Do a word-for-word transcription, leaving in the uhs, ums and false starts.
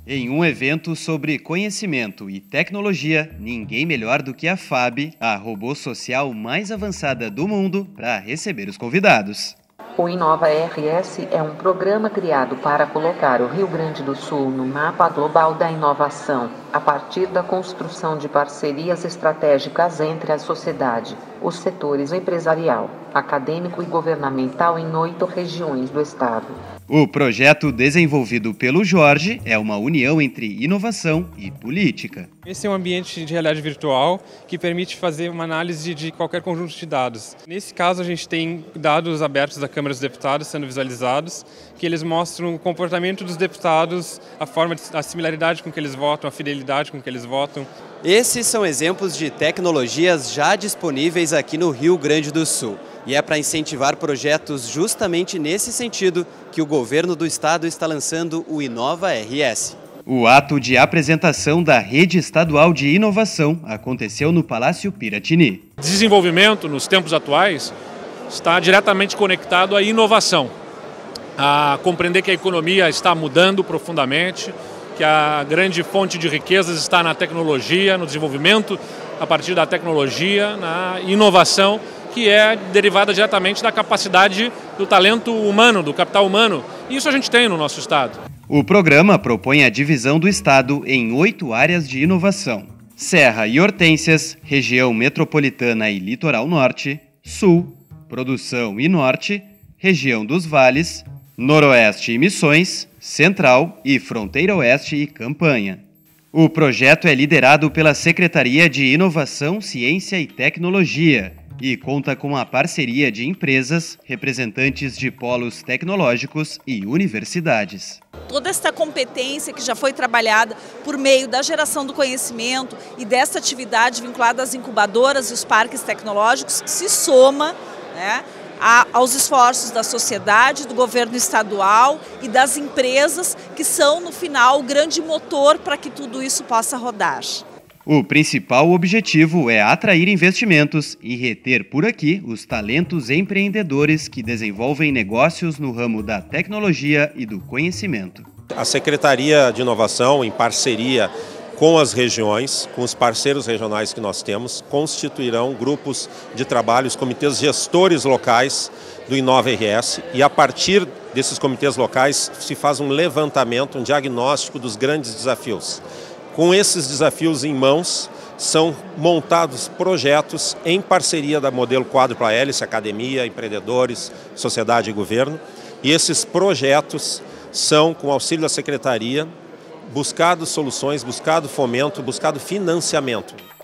Em um evento sobre conhecimento e tecnologia, ninguém melhor do que a F A B, a robô social mais avançada do mundo, para receber os convidados. O Inova R S é um programa criado para colocar o Rio Grande do Sul no mapa global da inovação, a partir da construção de parcerias estratégicas entre a sociedade, os setores empresarial, acadêmico e governamental em oito regiões do estado. O projeto desenvolvido pelo Jorge é uma união entre inovação e política. Esse é um ambiente de realidade virtual que permite fazer uma análise de qualquer conjunto de dados. Nesse caso, a gente tem dados abertos da Câmara dos Deputados sendo visualizados, que eles mostram o comportamento dos deputados, a forma, a similaridade com que eles votam, a fidelidade com que eles votam. Esses são exemplos de tecnologias já disponíveis aqui no Rio Grande do Sul. E é para incentivar projetos justamente nesse sentido que o governo do estado está lançando o Inova R S. O ato de apresentação da Rede Estadual de Inovação aconteceu no Palácio Piratini. Desenvolvimento, nos tempos atuais, está diretamente conectado à inovação, a compreender que a economia está mudando profundamente, que a grande fonte de riquezas está na tecnologia, no desenvolvimento a partir da tecnologia, na inovação, que é derivada diretamente da capacidade do talento humano, do capital humano. E isso a gente tem no nosso estado. O programa propõe a divisão do estado em oito áreas de inovação: Serra e Hortênsias, região metropolitana e litoral norte, sul, produção e norte, região dos vales, noroeste e missões, central e fronteira oeste e campanha. O projeto é liderado pela Secretaria de Inovação, Ciência e Tecnologia e conta com a parceria de empresas, representantes de polos tecnológicos e universidades. Toda esta competência que já foi trabalhada por meio da geração do conhecimento e dessa atividade vinculada às incubadoras e os parques tecnológicos se soma, né, a, aos esforços da sociedade, do governo estadual e das empresas que são, no final, o grande motor para que tudo isso possa rodar. O principal objetivo é atrair investimentos e reter por aqui os talentos empreendedores que desenvolvem negócios no ramo da tecnologia e do conhecimento. A Secretaria de Inovação, em parceria com as regiões, com os parceiros regionais que nós temos, constituirão grupos de trabalho, os comitês gestores locais do Inova R S, e a partir desses comitês locais se faz um levantamento, um diagnóstico dos grandes desafios. Com esses desafios em mãos, são montados projetos em parceria da Modelo Quádrupla Hélice, academia, empreendedores, sociedade e governo. E esses projetos são, com auxílio da Secretaria, buscado soluções, buscado fomento, buscado financiamento.